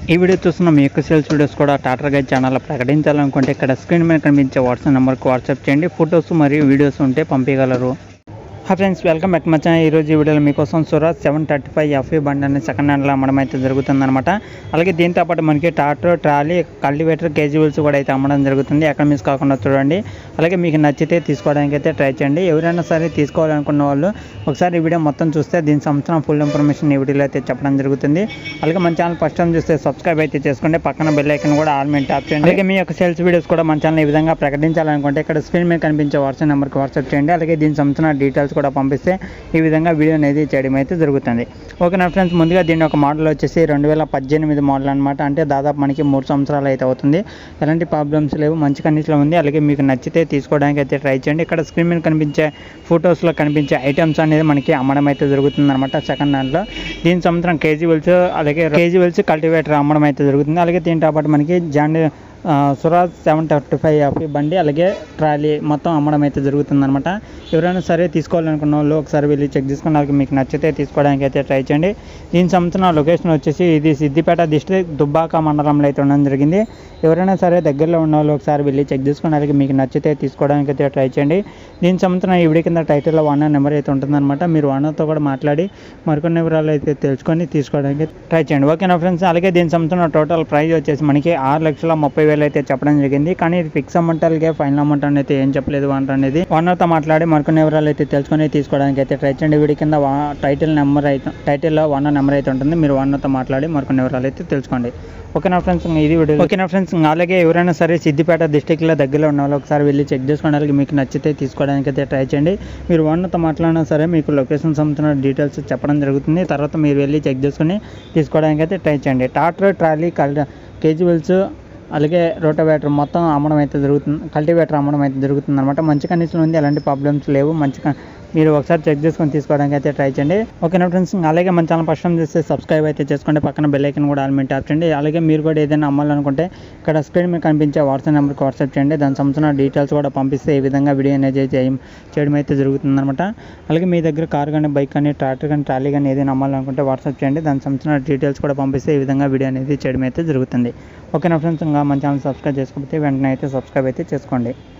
ఈ వీడియో చూస్తున్న మీ యొక్క సేల్స్ వీడియోస్ కూడా ట్రాక్టర్ గైడ్ ఛానల్లో ప్రకటించాలనుకుంటే ఇక్కడ స్క్రీన్ మీద కనిపించే వాట్సాప్ నెంబర్కి వాట్సాప్ చేయండి. ఫొటోస్ మరియు వీడియోస్ ఉంటే పంపించగలరు. హాయ్ ఫ్రెండ్స్, వెల్కమ్ బ్యాక్ మచ్చా. ఈరోజు ఈ వీడియోలో మీకోసం స్వరాజ్ 735 FE బండి అనేది సెకండ్ హ్యాండ్లో అమ్మడం అయితే జరుగుతుందన్నమాట. అలాగే దీంతో పాటు మనకి tractor, trolley, cultivator, cage wheels కూడా అయితే అమ్మడం జరుగుతుంది. ఎక్కడ మిస్ కాకుండా చూడండి. అలాగే మీకు నచ్చితే తీసుకోవడానికి అయితే ట్రై చేయండి. ఎవరైనా సరే తీసుకోవాలనుకున్న వాళ్ళు ఒకసారి ఈ వీడియో మొత్తం చూస్తే దీని సంవత్సరం ఫుల్ ఇన్ఫర్మేషన్ ఈ వీడియోలో అయితే చెప్పడం జరుగుతుంది. అలాగే మన ఛానల్ ఫస్ట్ టైం చూస్తే సబ్స్క్రైబ్ అయితే చేసుకోండి. పక్కన బెల్ ఐకాన్ కూడా ఆల్ మీద ట్యాప్ చేయండి. అలాగే మీ యొక్క సేల్స్ వీడియోస్ కూడా మన ఛానల్ ఈ విధంగా ప్రకటించాలనుకుంటే ఇక్కడ స్క్రీన్ మీద కనిపించే వాట్సాప్ నెంబర్కి వాట్సాప్ చేయండి. అలాగే దీని సంవత్సరం డీటెయిల్స్ కూడా పంపిస్తే ఈ విధంగా వీడియో అనేది చేయడం అయితే జరుగుతుంది. ఓకే నా ఫ్రెండ్స్, ముందుగా దీని ఒక మోడల్ వచ్చేసి 2018 మోడల్ అనమాట. అంటే దాదాపు మనకి 3 సంవత్సరాలు అయితే అవుతుంది. ఎలాంటి ప్రాబ్లమ్స్ లేవు, మంచి కండిషన్లో ఉంది. అలాగే మీకు నచ్చితే తీసుకోవడానికి అయితే ట్రై చేయండి. ఇక్కడ స్క్రీన్ మీద కనిపించే ఫొటోస్లో కనిపించే ఐటమ్స్ అనేది మనకి అమ్మడం అయితే జరుగుతుంది అనమాట సెకండ్ హ్యాండ్లో. దీని సంవత్సరం కేజీ వీల్స్ కల్టివేటర్ అమ్మడం అయితే జరుగుతుంది. అలాగే దీంతో పాటు మనకి స్వరాజ్ 735 FE బండి, అలాగే ట్రాలీ మొత్తం అమ్మడం అయితే జరుగుతుంది అనమాట. ఎవరైనా సరే తీసుకోవాలనుకున్న వాళ్ళు ఒకసారి వెళ్ళి చెక్ చేసుకుని అలాగే మీకు నచ్చితే తీసుకోవడానికి అయితే ట్రై చేయండి. దీని సంవత్సరం లొకేషన్ వచ్చేసి ఇది సిద్దిపేట డిస్ట్రిక్ట్ దుబ్బాక మండలంలో అయితే ఉండడం జరిగింది. ఎవరైనా సరే దగ్గరలో ఉన్న వాళ్ళు ఒకసారి వెళ్ళి చెక్ చేసుకుని అలాగే మీకు నచ్చితే తీసుకోవడానికి అయితే ట్రై చేయండి. దీని సంవత్సరం ఈ వీడియో కింద టైటిల్లో ఓనర్ నెంబర్ అయితే ఉంటుందన్నమాట. మీరు ఓనర్తో కూడా మాట్లాడి మరికొన్ని వివరాలు అయితే తెలుసుకొని తీసుకోవడానికి ట్రై చేయండి. ఓకేనా ఫ్రెండ్స్. అలాగే దీని సంవత్సరం టోటల్ ప్రైస్ వచ్చేసి మనకి 6,30,000 అయితే చెప్పడం జరిగింది. కానీ ఇది ఫిక్స్ అమౌంట్ అలాగే ఫైనల్ అమౌంట్ అయితే ఏం చెప్పలేదు. ఓనర్ అనేది ఓనర్తో మాట్లాడి మరికొన్ని వివరాలు అయితే తెలుసుకొని తీసుకోవడానికి అయితే ట్రై చేయండి. వీడి కింద టైటిల్లో ఓనర్ నెంబర్ అయితే ఉంటుంది. మీరు ఓనర్తో మాట్లాడి మరికొన్ని వివరాలు అయితే తెలుసుకోండి. ఓకేనా ఫ్రెండ్స్, ఇది వీడియో. ఓకేనా ఫ్రెండ్స్, అలాగే ఎవరైనా సరే సిద్దిపేట డిస్టిక్లో దగ్గరలో ఉన్న వాళ్ళు ఒకసారి వెళ్ళి చెక్ చేసుకోవడానికి మీకు నచ్చితే తీసుకోవడానికి అయితే ట్రై చేయండి. మీరు ఓనర్తో మాట్లాడినా సరే మీకు లొకేషన్ సంబంధించిన డీటెయిల్స్ చెప్పడం జరుగుతుంది. తర్వాత మీరు వెళ్ళి చెక్ చేసుకుని తీసుకోవడానికి అయితే ట్రై చేయండి. ట్రాక్టర్, ట్రాలీ, కేజీ వీల్స్ అలాగే రోటోవేటర్ మొత్తం అమ్మడం అయితే జరుగుతుంది. కల్టివేటర్ అమ్మడం అయితే జరుగుతుంది అనమాట. మంచి కండిషన్ ఉంది, ఎలాంటి ప్రాబ్లమ్స్ లేవు. మీరు ఒకసారి చెక్ చేసుకొని తీసుకోవడానికి అయితే ట్రై చేయండి. ఓకేనా ఫ్రెండ్స్. అలాగే మన ఛానల్ ఫస్ట్ టైం చేస్తే సబ్స్క్రైబ్ అయితే చేసుకోండి. పక్కన బెల్ ఐకాన్ కూడా ఆల్ మీద ట్యాప్ చేయండి. అలాగే మీరు కూడా ఏదైనా అమ్మాలనుకుంటే ఇక్కడ స్క్రీన్ మీద కనిపించే వాట్సాప్ నెంబర్కి వాట్సాప్ చేయండి. దాని సంబంధించిన డీటెయిల్స్ కూడా పంపిస్తే ఈ విధంగా వీడియో అనేది చేయడం అయితే జరుగుతుంది అనమాట. అలాగే మీ దగ్గర కార్ కానీ, బైక్ కానీ, ట్రాక్టర్ కానీ, ట్రాలీ కానీ ఏదైనా అమ్మాలనుకుంటే వాట్సాప్ చేయండి. దాని సంబంధించిన డీటెయిల్స్ కూడా పంపిస్తే ఈ విధంగా వీడియో అనేది చేయడం అయితే జరుగుతుంది. ఓకేనా ఫ్రెండ్స్. ఇంకా మన ఛానల్ సబ్స్క్రైబ్ చేసుకోకపోతే వెంటనే అయితే సబ్స్క్రైబ్ అయితే చేసుకోండి.